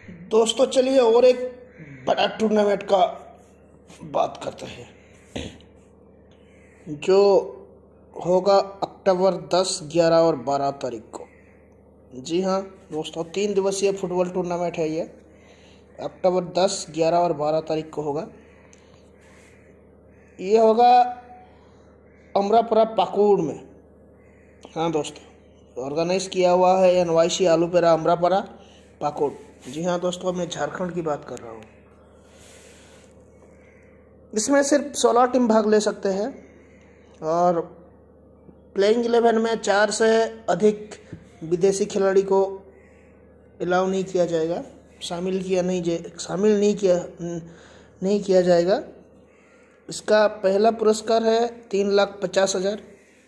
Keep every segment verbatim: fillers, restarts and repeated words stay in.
दोस्तों चलिए और एक बड़ा टूर्नामेंट का बात करते हैं जो होगा अक्टूबर दस, ग्यारह और बारह तारीख को। जी हाँ दोस्तों, तीन दिवसीय फुटबॉल टूर्नामेंट है ये। अक्टूबर दस, ग्यारह और बारह तारीख को होगा। ये होगा अमरापुरा पाकुड़ में। हाँ दोस्तों, ऑर्गेनाइज किया हुआ है N Y C Alupera Amarapura Pakur. जी हाँ दोस्तों, मैं झारखंड की बात कर रहा हूँ। इसमें सिर्फ सोलह टीम भाग ले सकते हैं और प्लेइंग इलेवन में चार से अधिक विदेशी खिलाड़ी को अलाउ नहीं किया जाएगा, शामिल किया नहीं शामिल नहीं किया नहीं किया जाएगा। इसका पहला पुरस्कार है तीन लाख पचास हज़ार,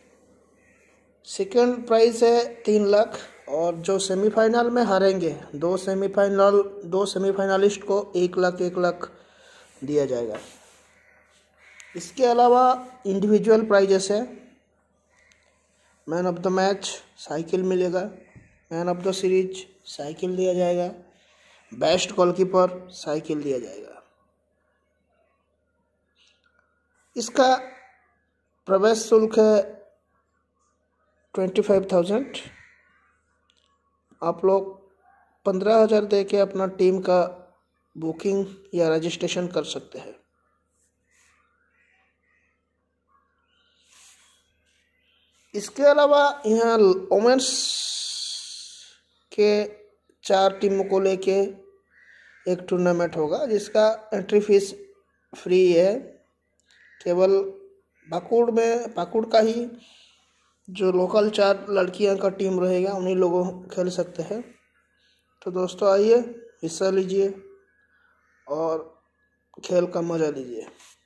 सेकेंड प्राइज है तीन लाख, और जो सेमीफाइनल में हारेंगे दो सेमीफाइनल दो सेमीफाइनलिस्ट को एक लाख एक लाख दिया जाएगा। इसके अलावा इंडिविजुअल प्राइजेस है। Man of the match cycle मिलेगा, man of the series cycle दिया जाएगा, बेस्ट गोलकीपर साइकिल दिया जाएगा। इसका प्रवेश शुल्क है ट्वेंटी फाइव थाउजेंड। आप लोग पंद्रह हज़ार दे के अपना टीम का बुकिंग या रजिस्ट्रेशन कर सकते हैं। इसके अलावा यहाँ वोमेंस के चार टीमों को लेके एक टूर्नामेंट होगा जिसका एंट्री फीस फ्री है। केवल पाकुड़ में पाकुड़ का ही जो लोकल चार लड़कियां का टीम रहेगा उन्हीं लोगों खेल सकते हैं। तो दोस्तों आइए, हिस्सा लीजिए और खेल का मज़ा लीजिए।